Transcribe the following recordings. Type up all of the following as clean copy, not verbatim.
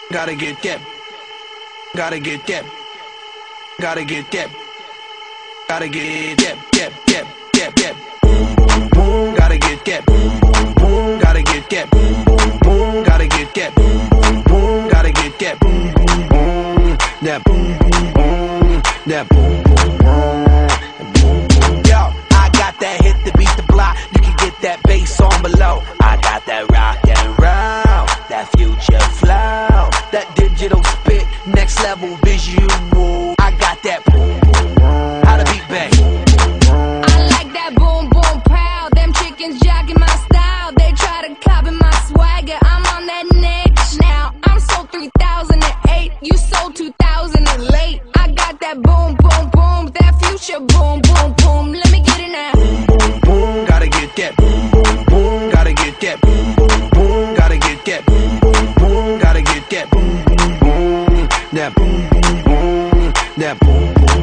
Gotta get that. Gotta get that. Gotta get that. Gotta get that. Boom, boom, boom. Gotta get that. Boom, boom, boom. Gotta get that. Boom, boom, boom. Gotta get that. Boom, boom, boom. Gotta get that. Boom, boom, boom. That boom, boom, boom. That boom, boom, boom. Yo, I got that hit to beat the block. You can get that bass on below. I got that rock and roll, that future flow, that digital spit, next level visual. I got that boom, boom, boom. How to beat bang. I like that boom, boom, pow. Them chickens jogging my style. They try to copy my swagger. I'm on that next now. I'm sold 3008. You sold 2000 and late. I got that boom, boom, boom. That future boom, boom, boom. Let me get it now. Boom, boom, boom. Gotta get that. Boom, boom, boom. Gotta get that. Boom, boom, boom. Gotta get that. Boom, boom, boom. Gotta get that. Boom, boom, boom. That boom, boom, boom. That boom, boom,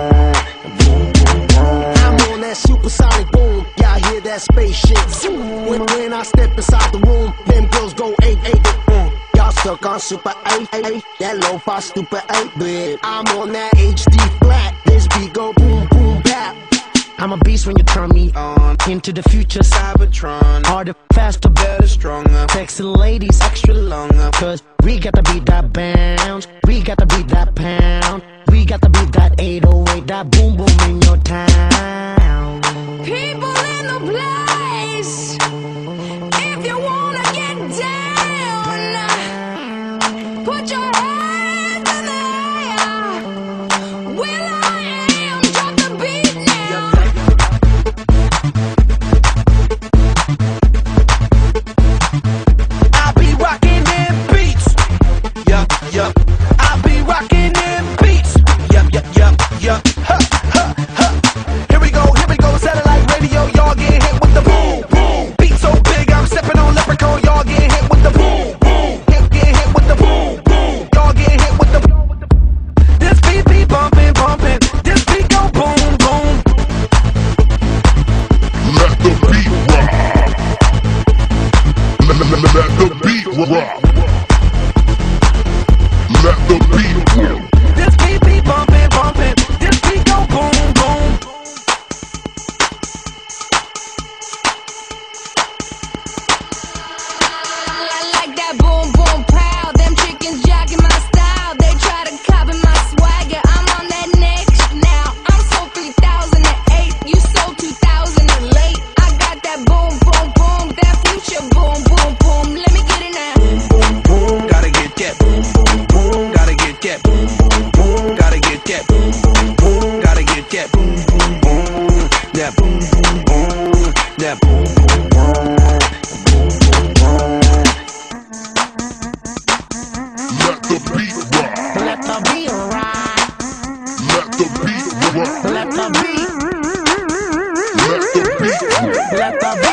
boom. I'm on that supersonic boom. Y'all hear that spaceship zoom. When I step inside the room, them girls go 8-8. Y'all stuck on super 8-8. That lo-fi stupid 8-bit. I'm on that HD flat. This beat go boom, boom, bap. I'm a beast when you turn me on. Into the future, Cybertron. Harder, faster, better, stronger. Sexy ladies, extra longer. Cause we got to beat that bounce. We got to beat that pound. We got to beat that 808. That boom, boom in your town. People in the place. If you wanna get down, put your hands in the air. Will I am, drop the beat now. I be rocking them beats. Yup, yup. I be rocking them beats. Yup, yup, yup, yup. Ha, ha, ha. Here we go, satellite radio. Y'all get hit with the boom, boom. Beat so big, I'm stepping on leprechaun. Y'all get hit with the boom, boom. Get hit with the boom, boom. Y'all get hit with the boom. This beat be bumping, bumping. This beat go boom, boom. Let the beat rock. Let the beat rock. Let the beat rock. This beat be bumping, bumping. This beat go boom, boom. I like that boom, boom, pow. Them chickens jogging my style. They try to copy my swagger. I'm on that next now. I'm sold 3008. You sold 2000 and late. I got that boom, boom, boom. That future boom, boom, boom. Let me get it now. Boom, boom, gotta get that. Boom, boom, boom, gotta get that. Boom, boom, boom, gotta get that. Boom, boom, boom, gotta get that. Boom, boom, boom, that boom, boom, boom, that boom, boom, boom, boom, boom, boom. Let the beat rock. Let the beat rock. Let the beat rock. Let the beat. Let the beat rock. Let the